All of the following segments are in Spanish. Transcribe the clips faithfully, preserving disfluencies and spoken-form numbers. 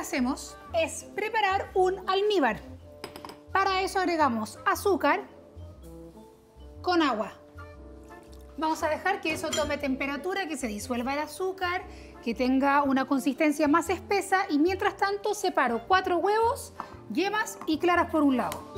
hacemos es preparar un almíbar. Para eso agregamos azúcar con agua. Vamos a dejar que eso tome temperatura, que se disuelva el azúcar, que tenga una consistencia más espesa y mientras tanto separo cuatro huevos, yemas y claras por un lado.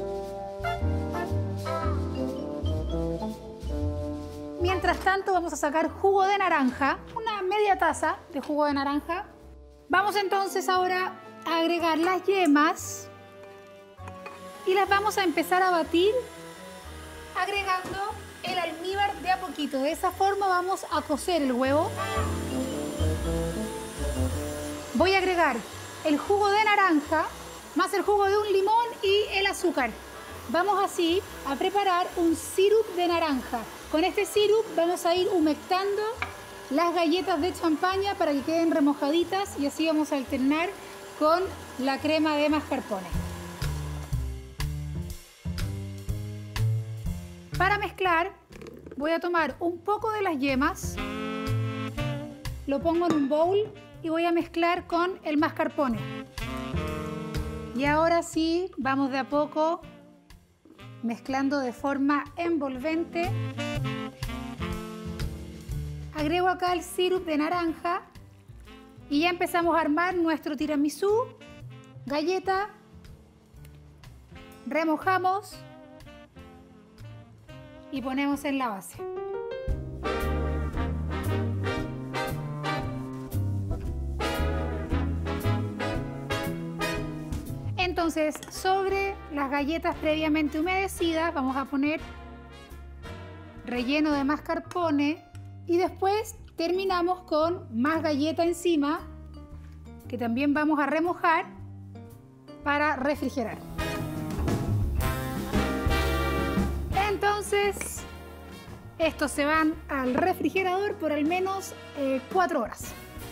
Mientras tanto vamos a sacar jugo de naranja, una media taza de jugo de naranja. Vamos entonces ahora a agregar las yemas y las vamos a empezar a batir agregando el almíbar de a poquito. De esa forma vamos a cocer el huevo. Voy a agregar el jugo de naranja más el jugo de un limón y el azúcar. Vamos así a preparar un sirup de naranja. Con este sirup vamos a ir humectando las galletas de champaña para que queden remojaditas y así vamos a alternar con la crema de mascarpone. Para mezclar voy a tomar un poco de las yemas, lo pongo en un bowl y voy a mezclar con el mascarpone. Y ahora sí, vamos de a poco mezclando de forma envolvente. Agrego acá el sirup de naranja y ya empezamos a armar nuestro tiramisú, galleta, remojamos y ponemos en la base. Entonces, sobre las galletas previamente humedecidas vamos a poner relleno de mascarpone y después terminamos con más galleta encima que también vamos a remojar para refrigerar. Entonces, estos se van al refrigerador por al menos eh, cuatro horas.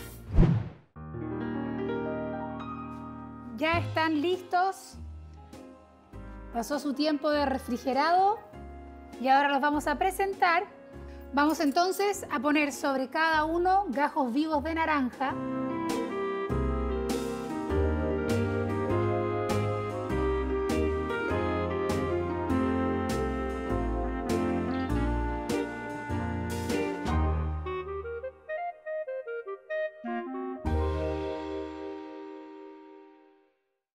Ya están listos. Pasó su tiempo de refrigerado y ahora los vamos a presentar. Vamos entonces a poner sobre cada uno gajos vivos de naranja.